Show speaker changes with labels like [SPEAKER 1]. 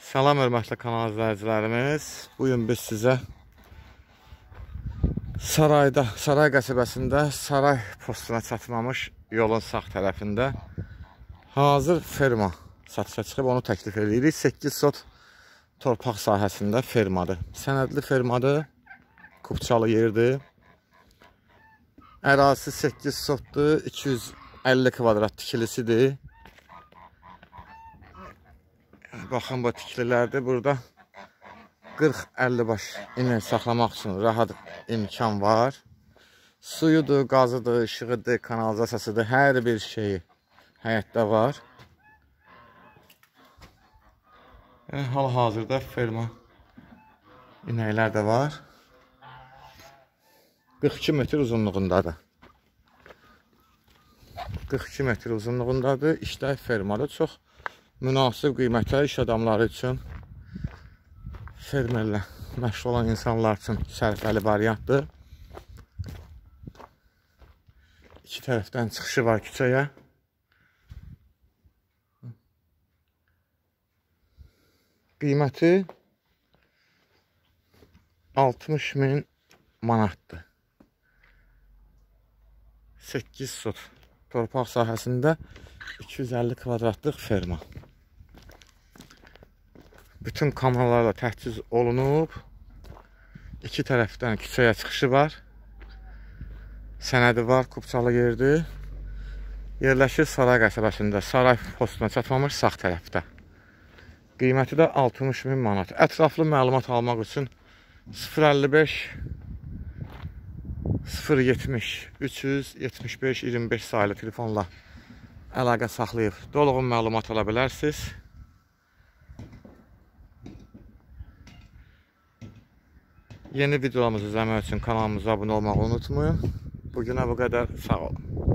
[SPEAKER 1] Salam hörmətli kanal izləyicilərimiz. Bugün biz sizə Saray qəsəbəsində Saray postuna çatmamış yolun sağ tərəfində hazır ferma satışa çıxıb onu təklif edirik. 8 sot torpaq sahəsində fermadır. Sənədli fermadır. Kupçalı yerdir. Ərazisi 8 sotdur. 250 kvadrat tikilisidir. Baxın bu tikililərdir. Burada 40-50 baş inək saxlamaq üçün rahat imkan var. Suyudur, qazıdır, işığıdır, kanalizasiyasıdır. Hər bir şeyi həyətdə var. Hal-hazırda ferma inəklər də var. 42 metr uzunluğundadır. 42 metr uzunluğundadır. İşlər fermadır. Çox münasib qiymətə iş adamları üçün, fermerlə məşğul olan insanlar üçün sərfəli variantdır. İki tərəfdən çıxışı var küçəyə. Qiyməti 60.000 manatdır. 8 sot torpaq sahəsində 250 kvadratlıq ferma. Bütün kameralarla təchiz olunub. İki tərəfdən küçəyə çıxışı var. Sənədi var, kupçalı yerdir. Yerləşir Saray qəsəbəsində, Saray postuna çatmamış sağ tərəfdə. Qiyməti də 60.000 manat. Ətraflı məlumat almaq üçün 055 070 375 25 sayılı telefonla əlaqə saxlayıb dolğun məlumat ala bilərsiniz. Yeni videolarımızı izləmək üçün kanalımıza abunə olmağı unutmayın. Bugünə bu qədər. Sağ olun.